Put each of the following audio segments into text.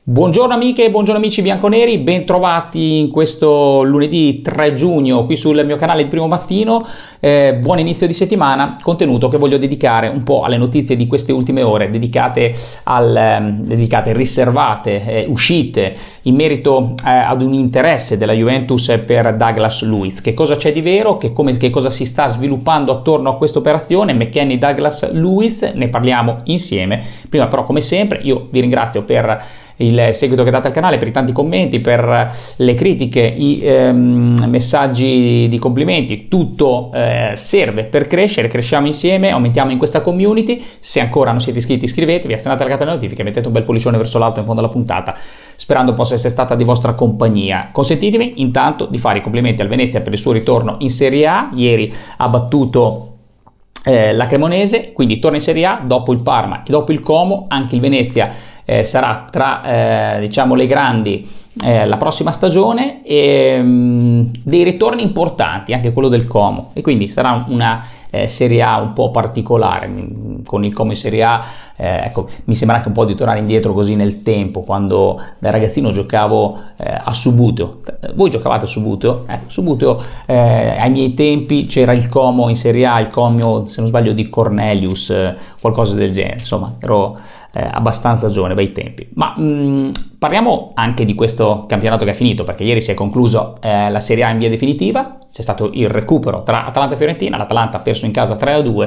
Buongiorno amiche e buongiorno amici bianconeri, ben trovati in questo lunedì 3 giugno qui sul mio canale di Primo Mattino. Buon inizio di settimana, contenuto che voglio dedicare un po' alle notizie di queste ultime ore, dedicate riservate, uscite in merito ad un interesse della Juventus per Douglas Luiz. Che cosa c'è di vero, che cosa si sta sviluppando attorno a questa operazione McKennie Douglas Luiz, ne parliamo insieme. Prima però, come sempre, io vi ringrazio per il seguito che date al canale, per i tanti commenti, per le critiche, i messaggi di complimenti. Tutto serve per crescere, cresciamo insieme, aumentiamo in questa community. Se ancora non siete iscritti, iscrivetevi, azionate la campanella notifiche, mettete un bel pollicione verso l'alto in fondo alla puntata, sperando possa essere stata di vostra compagnia. Consentitemi intanto di fare i complimenti al Venezia per il suo ritorno in Serie A. Ieri ha battuto la Cremonese, quindi torna in Serie A dopo il Parma e dopo il Como. Anche il Venezia sarà tra diciamo le grandi la prossima stagione, e dei ritorni importanti anche quello del Como, e quindi sarà una Serie A un po' particolare. Con il Como in Serie A ecco, mi sembra anche un po' di tornare indietro così nel tempo, quando da ragazzino giocavo a Subuteo. Voi giocavate a Subuteo? Subuteo ai miei tempi c'era il Como in Serie A, il Como se non sbaglio di Cornelius, qualcosa del genere, insomma ero abbastanza giovane bei tempi. Ma parliamo anche di questo campionato che è finito, perché ieri si è concluso la Serie A in via definitiva. C'è stato il recupero tra Atalanta e Fiorentina, l'Atalanta ha perso in casa 3-2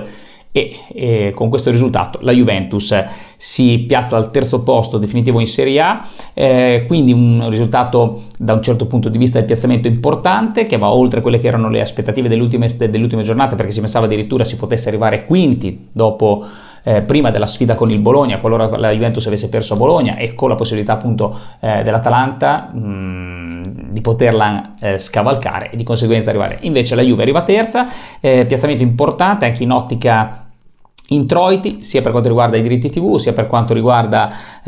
e con questo risultato la Juventus si piazza al terzo posto definitivo in Serie A, quindi un risultato da un certo punto di vista del piazzamento importante, che va oltre quelle che erano le aspettative delle ultime giornate, perché si pensava addirittura si potesse arrivare quinti dopo prima della sfida con il Bologna, qualora la Juventus avesse perso a Bologna, e con la possibilità appunto dell'Atalanta di poterla scavalcare e di conseguenza arrivare. Invece la Juve arriva terza, piazzamento importante anche in ottica introiti, sia per quanto riguarda i diritti TV, sia per quanto riguarda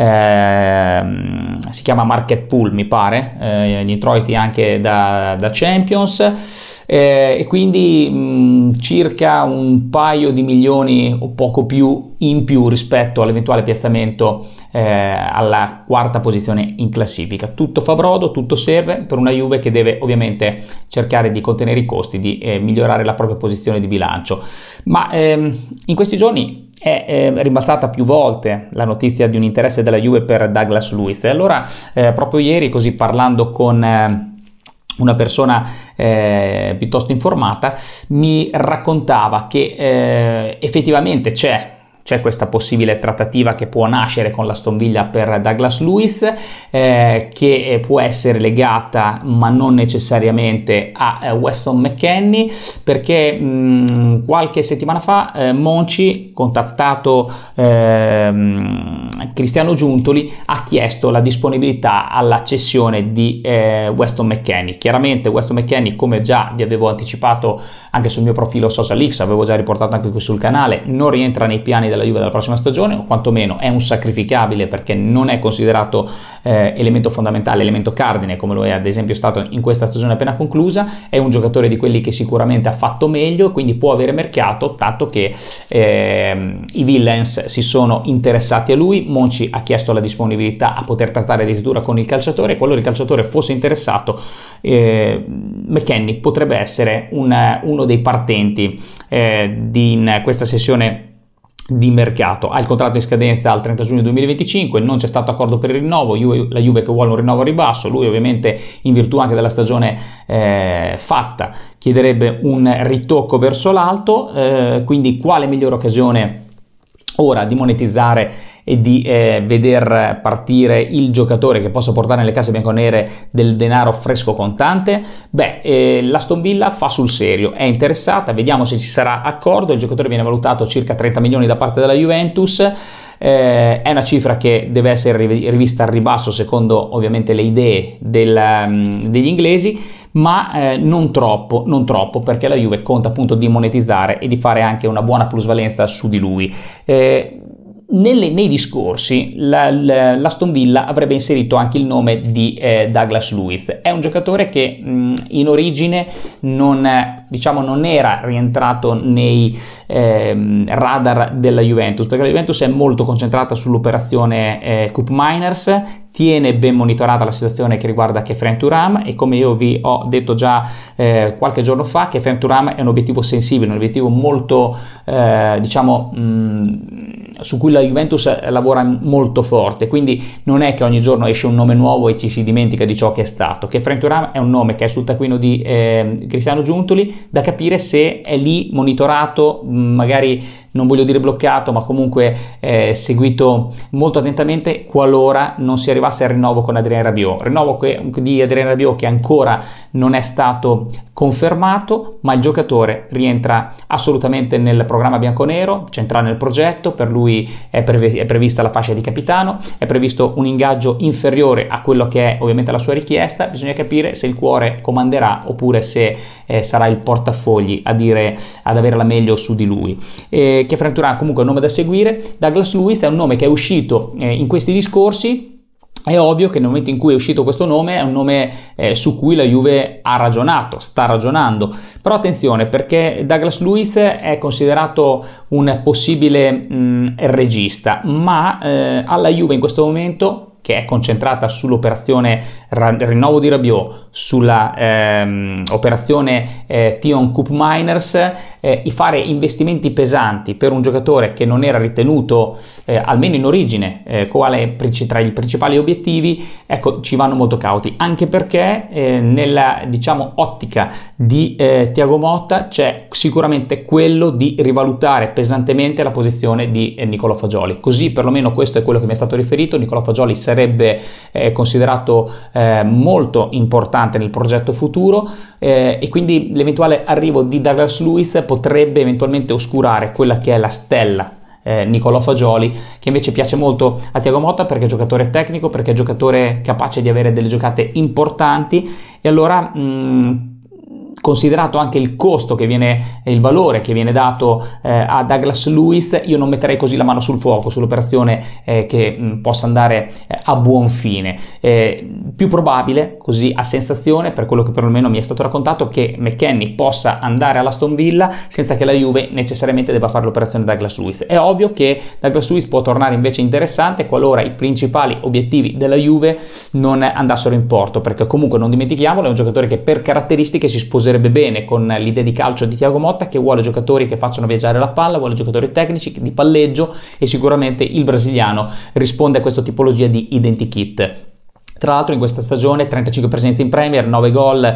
si chiama market pool, mi pare, gli introiti anche da Champions, e quindi circa un paio di milioni o poco più in più rispetto all'eventuale piazzamento alla quarta posizione in classifica. Tutto fa brodo, tutto serve per una Juve che deve ovviamente cercare di contenere i costi, di migliorare la propria posizione di bilancio. Ma in questi giorni è rimbalzata più volte la notizia di un interesse della Juve per Douglas Luiz, e allora proprio ieri, così parlando con una persona piuttosto informata, mi raccontava che effettivamente c'è questa possibile trattativa che può nascere con l'Aston Villa per Douglas Luiz, che può essere legata ma non necessariamente a Weston McKennie, perché qualche settimana fa Monchi, contattato Cristiano Giuntoli, ha chiesto la disponibilità alla cessione di Weston McKennie. Chiaramente Weston McKennie, come già vi avevo anticipato anche sul mio profilo Social X, avevo già riportato anche qui sul canale, non rientra nei piani della Juve della prossima stagione, o quantomeno è un sacrificabile, perché non è considerato elemento fondamentale, elemento cardine, come lo è ad esempio stato in questa stagione appena conclusa. È un giocatore di quelli che sicuramente ha fatto meglio, quindi può avere mercato, tanto che i Villains si sono interessati a lui. Monchi ha chiesto la disponibilità a poter trattare addirittura con il calciatore, e qualora il calciatore fosse interessato, McKennie potrebbe essere uno dei partenti in questa sessione di mercato. Ha il contratto in scadenza al 30 giugno 2025, non c'è stato accordo per il rinnovo, la Juve che vuole un rinnovo a ribasso, lui ovviamente in virtù anche della stagione fatta chiederebbe un ritocco verso l'alto, quindi quale migliore occasione ora di monetizzare e di veder partire il giocatore che possa portare nelle casse bianconere del denaro fresco contante? L'Aston Villa fa sul serio, è interessata, vediamo se ci sarà accordo. Il giocatore viene valutato circa 30 milioni da parte della Juventus, è una cifra che deve essere rivista al ribasso secondo ovviamente le idee degli inglesi, ma non troppo, perché la Juve conta appunto di monetizzare e di fare anche una buona plusvalenza su di lui. Nei discorsi l'Aston Villa avrebbe inserito anche il nome di Douglas Luiz. È un giocatore che in origine non era rientrato nei radar della Juventus, perché la Juventus è molto concentrata sull'operazione Cup Miners, tiene ben monitorata la situazione che riguarda Khéphren Thuram, e come io vi ho detto già qualche giorno fa, Khéphren Thuram è un obiettivo sensibile, un obiettivo molto su cui la Juventus lavora molto forte, quindi non è che ogni giorno esce un nome nuovo e ci si dimentica di ciò che è stato. Khéphren Thuram è un nome che è sul taccuino di Cristiano Giuntoli, da capire se è lì monitorato, magari non voglio dire bloccato, ma comunque seguito molto attentamente qualora non si arrivasse al rinnovo con Adrien Rabiot. Rinnovo di Adrien Rabiot che ancora non è stato confermato, ma il giocatore rientra assolutamente nel programma bianconero, centrale nel progetto. Per lui è prevista la fascia di capitano, è previsto un ingaggio inferiore a quello che è ovviamente la sua richiesta. Bisogna capire se il cuore comanderà oppure se sarà il portafogli ad avere la meglio su di lui. Khéphren Thuram comunque è un nome da seguire. Douglas Luiz è un nome che è uscito in questi discorsi. È ovvio che nel momento in cui è uscito questo nome è un nome su cui la Juve ha ragionato, sta ragionando. Però attenzione, perché Douglas Luiz è considerato un possibile regista, ma alla Juve in questo momento, che è concentrata sull'operazione rinnovo di Rabiot, sulla operazione Tion Cup Miners, fare investimenti pesanti per un giocatore che non era ritenuto, almeno in origine, quale tra i principali obiettivi, ecco, ci vanno molto cauti, anche perché nella ottica di Thiago Motta c'è sicuramente quello di rivalutare pesantemente la posizione di Nicolò Fagioli. Così perlomeno questo è quello che mi è stato riferito. Nicolò Fagioli sarebbe considerato molto importante nel progetto futuro, e quindi l'eventuale arrivo di Douglas Luiz potrebbe eventualmente oscurare quella che è la stella Nicolò Fagioli, che invece piace molto a Thiago Motta perché è giocatore tecnico, perché è giocatore capace di avere delle giocate importanti. E allora considerato anche il costo che viene, il valore che viene dato a Douglas Luiz, io non metterei così la mano sul fuoco sull'operazione che possa andare a buon fine. Più probabile, così a sensazione, per quello che perlomeno mi è stato raccontato, che McKennie possa andare all'Aston Villa senza che la Juve necessariamente debba fare l'operazione Douglas Luiz. È ovvio che Douglas Luiz può tornare invece interessante qualora i principali obiettivi della Juve non andassero in porto, perché comunque non dimentichiamolo, è un giocatore che per caratteristiche si sposerebbe bene con l'idea di calcio di Thiago Motta, che vuole giocatori che facciano viaggiare la palla, vuole giocatori tecnici di palleggio, e sicuramente il brasiliano risponde a questa tipologia di identikit. Tra l'altro in questa stagione 35 presenze in Premier, 9 gol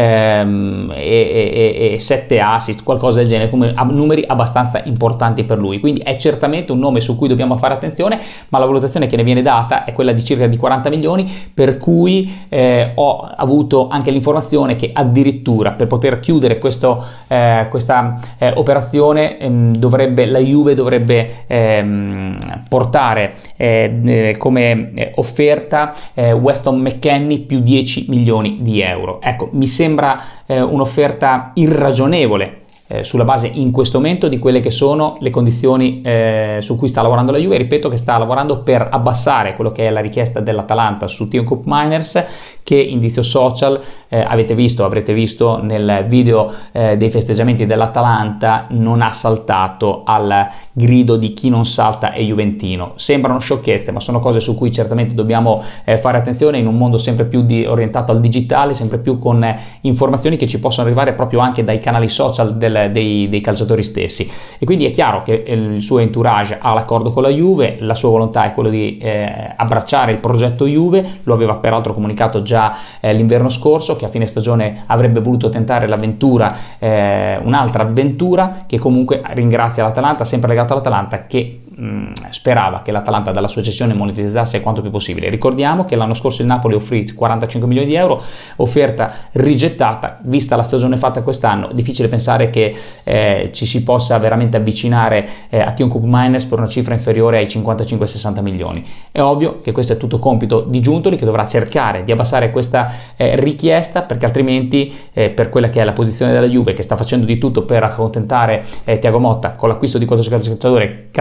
e 7 assist, qualcosa del genere, come numeri abbastanza importanti per lui. Quindi è certamente un nome su cui dobbiamo fare attenzione, ma la valutazione che ne viene data è quella di circa di 40 milioni, per cui ho avuto anche l'informazione che addirittura per poter chiudere questa operazione la Juve dovrebbe portare come offerta Weston McKennie più 10 milioni di euro. Ecco, mi sembra un'offerta irragionevole sulla base in questo momento di quelle che sono le condizioni su cui sta lavorando la Juve. Ripeto che sta lavorando per abbassare quello che è la richiesta dell'Atalanta su Tion Cup Miners, che indizio social avrete visto nel video dei festeggiamenti dell'Atalanta, non ha saltato al grido di chi non salta è juventino. Sembrano sciocchezze, ma sono cose su cui certamente dobbiamo fare attenzione in un mondo sempre più orientato al digitale, sempre più con informazioni che ci possono arrivare proprio anche dai canali social dei calciatori stessi. E quindi è chiaro che il suo entourage ha l'accordo con la Juve, la sua volontà è quello di abbracciare il progetto Juve. Lo aveva peraltro comunicato già l'inverno scorso, che a fine stagione avrebbe voluto tentare l'avventura, un'altra avventura, che comunque ringrazia l'Atalanta, sempre legato all'Atalanta, che sperava che l'Atalanta dalla sua cessione monetizzasse quanto più possibile. Ricordiamo che l'anno scorso il Napoli offrì 45 milioni di euro, offerta rigettata. Vista la stagione fatta quest'anno, difficile pensare che ci si possa veramente avvicinare a Tion Cup Miners per una cifra inferiore ai 55-60 milioni. È ovvio che questo è tutto compito di Giuntoli, che dovrà cercare di abbassare questa richiesta, perché altrimenti per quella che è la posizione della Juve, che sta facendo di tutto per accontentare Thiago Motta con l'acquisto di questo calciatore che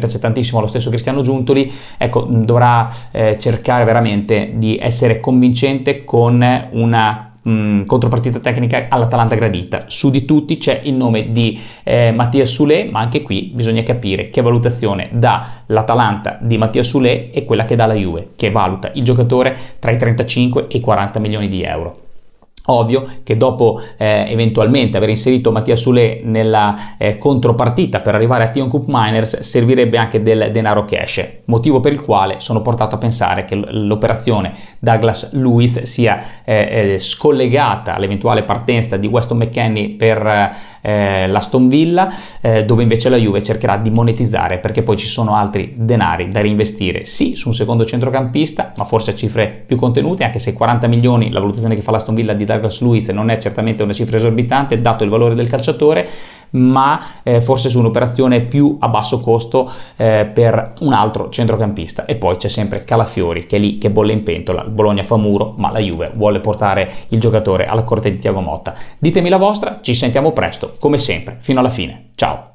piace tantissimo lo stesso Cristiano Giuntoli, ecco, dovrà cercare veramente di essere convincente con una contropartita tecnica all'Atalanta gradita. Su di tutti c'è il nome di Mathias Soulé, ma anche qui bisogna capire che valutazione dà l'Atalanta di Mathias Soulé e quella che dà la Juve, che valuta il giocatore tra i 35 e i 40 milioni di euro. Ovvio che dopo eventualmente aver inserito Mathias Soulé nella contropartita per arrivare a Tion Cup Miners servirebbe anche del denaro cash, motivo per il quale sono portato a pensare che l'operazione Douglas Luiz sia scollegata all'eventuale partenza di Weston McKennie per l'Aston Villa, dove invece la Juve cercherà di monetizzare, perché poi ci sono altri denari da reinvestire, sì, su un secondo centrocampista, ma forse a cifre più contenute, anche se 40 milioni, la valutazione che fa l'Aston Villa di Douglas Luiz non è certamente una cifra esorbitante dato il valore del calciatore, ma forse su un'operazione più a basso costo per un altro centrocampista. E poi c'è sempre Calafiori che è lì che bolle in pentola, il Bologna fa muro, ma la Juve vuole portare il giocatore alla corte di Thiago Motta. Ditemi la vostra, ci sentiamo presto come sempre fino alla fine, ciao.